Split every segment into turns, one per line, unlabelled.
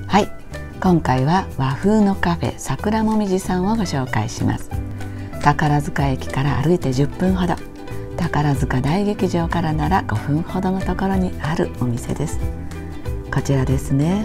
はい、今回は和風のカフェ桜もみじさんをご紹介します。宝塚駅から歩いて10分ほど、宝塚大劇場からなら5分ほどのところにあるお店です。こちらですね。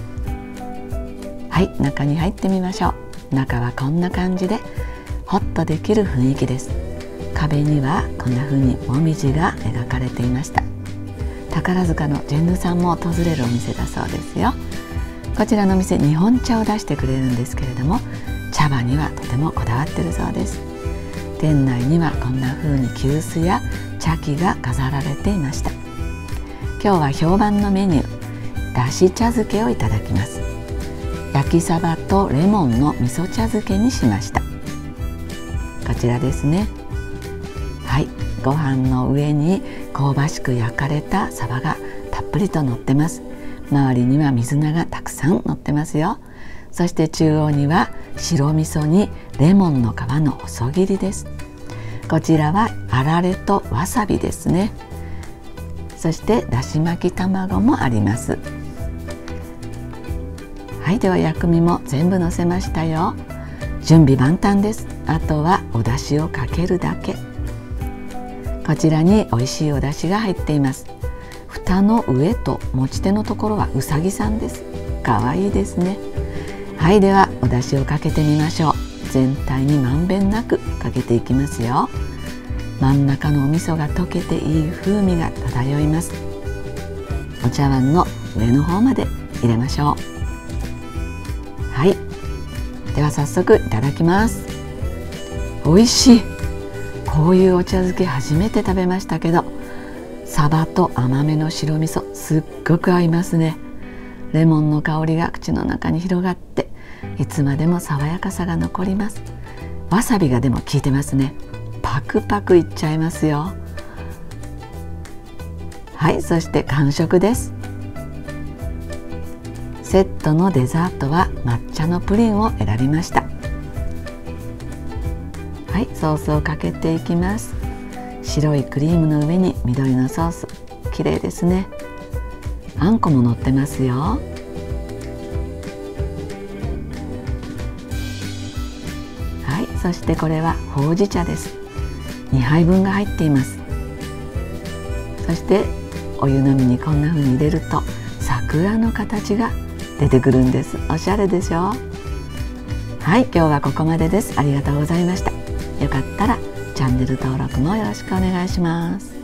はい、中に入ってみましょう。中はこんな感じでホッとできる雰囲気です。壁にはこんな風にもみじが描かれていました。宝塚のジェンヌさんも訪れるお店だそうですよ。こちらのお店、日本茶を出してくれるんですけれども、茶葉にはとてもこだわってるそうです。店内にはこんな風に急須や茶器が飾られていました。今日は評判のメニュー、だし茶漬けをいただきます。焼きサバとレモンの味噌茶漬けにしました。こちらですね。はい、ご飯の上に香ばしく焼かれたサバがたっぷりと乗ってます。周りには水菜がたくさん乗ってますよ。そして中央には白味噌にレモンの皮の細切りです。こちらはあられとわさびですね。そしてだし巻き卵もあります。はい、では薬味も全部のせましたよ。準備万端です。あとはお出汁をかけるだけ。こちらに美味しいお出汁が入っています。蓋の上と持ち手のところはうさぎさんです。かわいいですね。はい、ではお出汁をかけてみましょう。全体にまんべんなくかけていきますよ。真ん中のお味噌が溶けていい風味が漂います。お茶碗の上の方まで入れましょう。はい、では早速いただきます。美味しい。こういうお茶漬け初めて食べましたけど、サバと甘めの白味噌すっごく合いますね。レモンの香りが口の中に広がって、いつまでも爽やかさが残ります。わさびがでも効いてますね。パクパクいっちゃいますよ。はい、そして完食です。セットのデザートは抹茶のプリンを選びました。はい、ソースをかけていきます。白いクリームの上に緑のソース、綺麗ですね。あんこも乗ってますよ。はい、そしてこれはほうじ茶です。2杯分が入っています。そしてお湯飲みにこんな風に入れると桜の形が出てくるんです。おしゃれでしょ。はい、今日はここまでです。ありがとうございました。よかったらチャンネル登録もよろしくお願いします。